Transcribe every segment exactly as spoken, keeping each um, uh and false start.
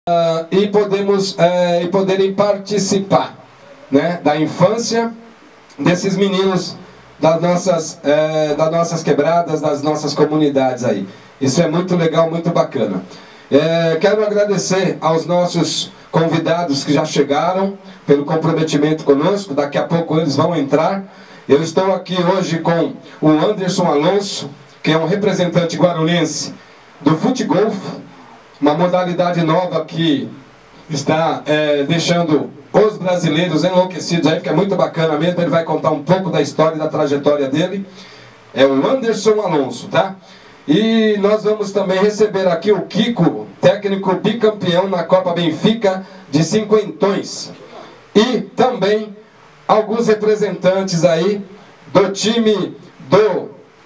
Uh, e, podemos, uh, e poderem participar, né, da infância desses meninos das nossas, uh, das nossas quebradas, das nossas comunidades aí. Isso é muito legal, muito bacana. Uh, quero agradecer aos nossos convidados que já chegaram, pelo comprometimento conosco. Daqui a pouco eles vão entrar. Eu estou aqui hoje com o Anderson Alonso, que é um representante guarulhense do futebol, uma modalidade nova que está é, deixando os brasileiros enlouquecidos aí, que é muito bacana mesmo. Ele vai contar um pouco da história e da trajetória dele. É o Anderson Alonso, tá? E nós vamos também receber aqui o Kiko, técnico bicampeão na Copa Benfica de cinquentões. E também alguns representantes aí do time do,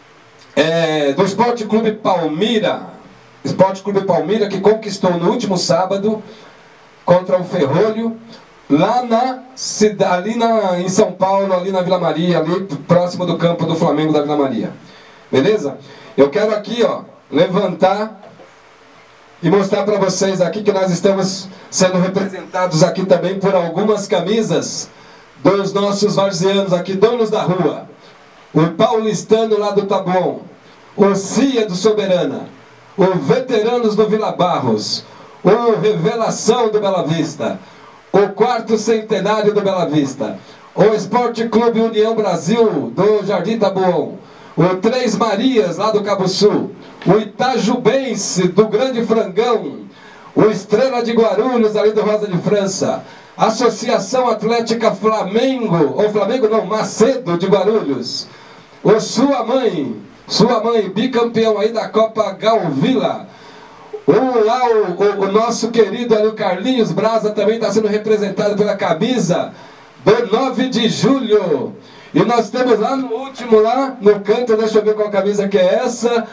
é, do Esporte Clube Palmira. Esporte Clube Palmira, que conquistou no último sábado contra o Ferrolho, lá na cidade, ali na, em São Paulo, ali na Vila Maria, ali próximo do campo do Flamengo da Vila Maria. Beleza? Eu quero aqui, ó, levantar e mostrar para vocês aqui que nós estamos sendo representados aqui também por algumas camisas dos nossos varzianos aqui, donos da rua. O paulistano lá do Taboão, o Cia do Soberana, o Veteranos do Vila Barros, o Revelação do Bela Vista, o Quarto Centenário do Bela Vista, o Esporte Clube União Brasil do Jardim Taboão, o Três Marias lá do Cabo Sul, o Itajubense do Grande Frangão, o Estrela de Guarulhos ali do Rosa de França, Associação Atlética Flamengo, ou Flamengo não, Macedo de Guarulhos, o Sua Mãe, Sua Mãe, bicampeão aí da Copa Galvila. O, lá, o, o, o nosso querido ali, o Carlinhos Braza, também está sendo representado pela camisa do nove de julho. E nós temos lá no último, lá no canto, deixa eu ver qual camisa que é essa.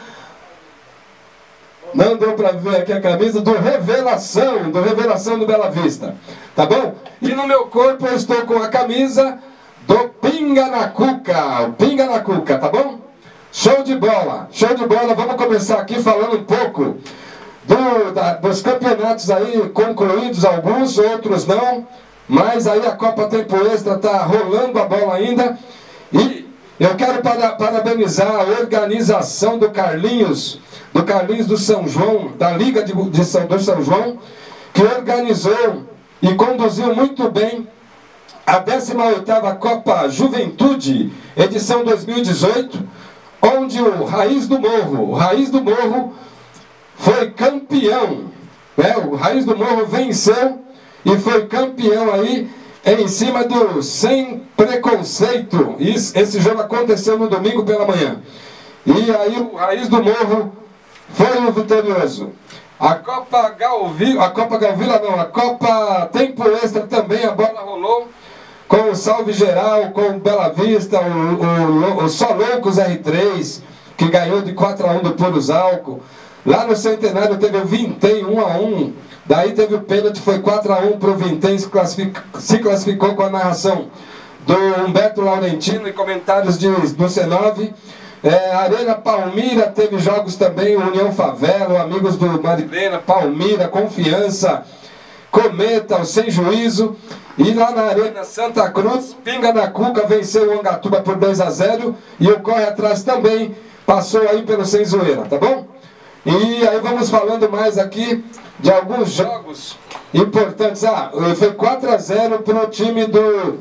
Não deu para ver aqui a camisa do Revelação, do Revelação do Bela Vista. Tá bom? E no meu corpo eu estou com a camisa do Pinga na Cuca. O Pinga na Cuca, tá bom? Show de bola, show de bola. Vamos começar aqui falando um pouco do, da, dos campeonatos aí concluídos, alguns, outros não. Mas aí a Copa Tempo Extra está rolando a bola ainda. E eu quero para, parabenizar a organização do Carlinhos, do Carlinhos do São João, da Liga de, de São, do São João, que organizou e conduziu muito bem a décima oitava Copa Juventude, edição dois mil e dezoito, onde o Raiz do Morro, o Raiz do Morro foi campeão, né? O Raiz do Morro venceu e foi campeão aí em cima do Sem Preconceito. Isso, esse jogo aconteceu no domingo pela manhã. E aí o Raiz do Morro foi o vitorioso. A Copa Galvila, a Copa Galvila não, a Copa Tempo Extra também, a bola rolou com o Salve Geral, com o Bela Vista, o, o, o Só Loucos R três, que ganhou de quatro a um do Puros Álcool. Lá no Centenário teve o Vintém um a um, daí teve o pênalti, foi quatro a um para o Vintém, se, classific, se classificou com a narração do Humberto Laurentino e comentários de, do C nove. É, Arena Palmira teve jogos também, União Favela, Amigos do Marilena, Palmira, Confiança, Cometa, o Sem Juízo. E lá na Arena Santa Cruz, Pinga na Cuca venceu o Angatuba por dois a zero. E o Corre Atrás também passou aí pelo Sem Zoeira, tá bom? E aí vamos falando mais aqui de alguns jogos importantes. Ah, foi quatro a zero pro time do...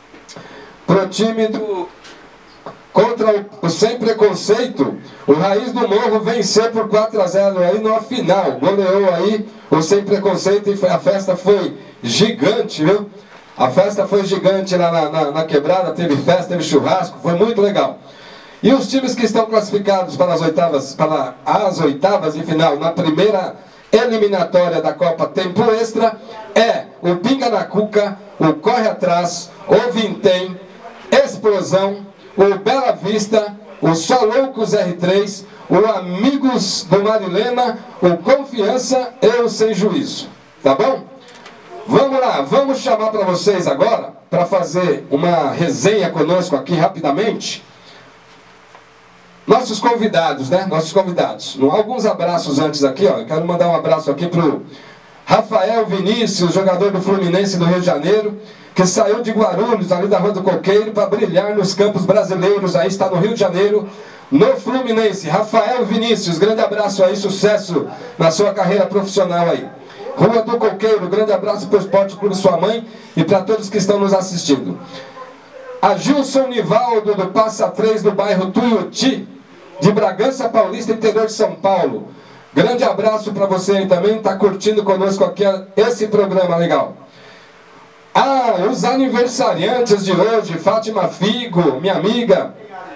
Pro time do... Contra o, o Sem Preconceito, o Raiz do Morro venceu por quatro a zero aí na final. Goleou aí o Sem Preconceito e a festa foi gigante, viu? A festa foi gigante lá na, na, na quebrada, teve festa, teve churrasco, foi muito legal. E os times que estão classificados para as oitavas, para as oitavas de final, na primeira eliminatória da Copa Tempo Extra, é o Pinga na Cuca, o Corre Atrás, o Vintém, Explosão, o Bela Vista, o Só Loucos R três, o Amigos do Marilena, o Confiança e o Sem Juízo. Tá bom? Vamos lá, vamos chamar para vocês agora, para fazer uma resenha conosco aqui rapidamente, nossos convidados, né? Nossos convidados. Alguns abraços antes aqui, ó. Eu quero mandar um abraço aqui pro Rafael Vinícius, jogador do Fluminense do Rio de Janeiro, que saiu de Guarulhos, ali da Rua do Coqueiro, para brilhar nos campos brasileiros, aí está no Rio de Janeiro, no Fluminense. Rafael Vinícius, grande abraço aí, sucesso na sua carreira profissional aí. Rua do Coqueiro, grande abraço para o Esporte Clube Sua Mãe e para todos que estão nos assistindo. A Gilson Nivaldo, do Passa três, do bairro Tuiuti, de Bragança Paulista, interior de São Paulo. Grande abraço para você aí também, está curtindo conosco aqui esse programa legal. Ah, os aniversariantes de hoje, Fátima Figo, minha amiga.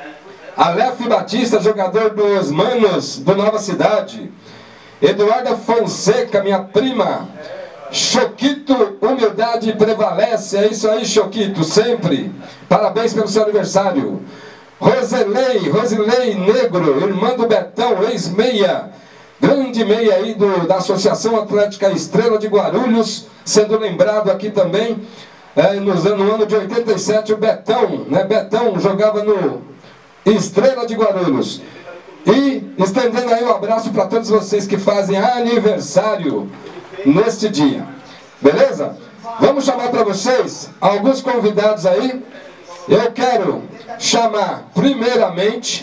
Aleph Batista, jogador dos Manos, do Nova Cidade. Eduarda Fonseca, minha prima. Choquito, humildade prevalece. É isso aí, Choquito, sempre. Parabéns pelo seu aniversário. Roselei, Rosilei Negro, irmã do Betão, ex-meia. Grande meia aí do, da Associação Atlética Estrela de Guarulhos, sendo lembrado aqui também, é, nos, no ano de oitenta e sete, o Betão, né? Betão jogava no Estrela de Guarulhos. E estendendo aí um abraço para todos vocês que fazem aniversário neste dia. Beleza? Vamos chamar para vocês alguns convidados aí. Eu quero chamar primeiramente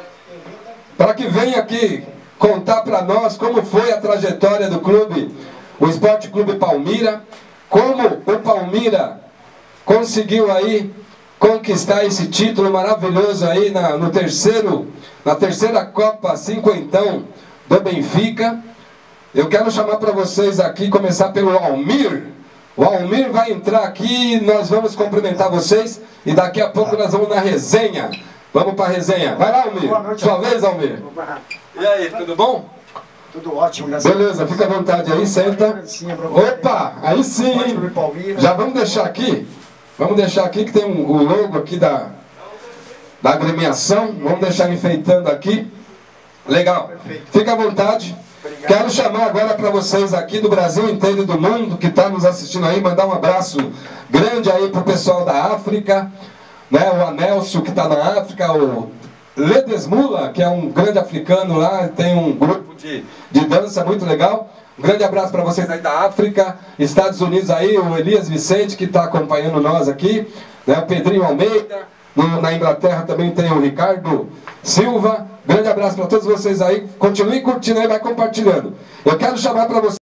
para que venha aqui contar para nós como foi a trajetória do clube, o Esporte Clube Palmira, como o Palmira conseguiu aí conquistar esse título maravilhoso aí na, no terceiro, na terceira Copa Cinquentão do Benfica. Eu quero chamar para vocês aqui, começar pelo Almir. O Almir vai entrar aqui, nós vamos cumprimentar vocês e daqui a pouco nós vamos na resenha. Vamos para a resenha. Vai lá, Almir. Boa noite, Sua vez, Almir. E aí, tudo bom? Tudo ótimo, né? Beleza, fica à vontade aí, senta. Opa, aí sim, hein? Já vamos deixar aqui. Vamos deixar aqui que tem um, o logo aqui da, da agremiação. Vamos deixar enfeitando aqui. Legal. Fica à vontade. Quero chamar agora para vocês aqui do Brasil inteiro e do mundo que está nos assistindo aí, mandar um abraço grande aí para o pessoal da África, né? O Anelcio que está na África, o Ledesmula, que é um grande africano lá, tem um grupo de, de dança muito legal. Um grande abraço para vocês aí da África, Estados Unidos aí, o Elias Vicente que está acompanhando nós aqui, né? O Pedrinho Almeida, no, na Inglaterra também tem o Ricardo Silva. Grande abraço para todos vocês aí, continue curtindo aí, vai compartilhando. Eu quero chamar para vocês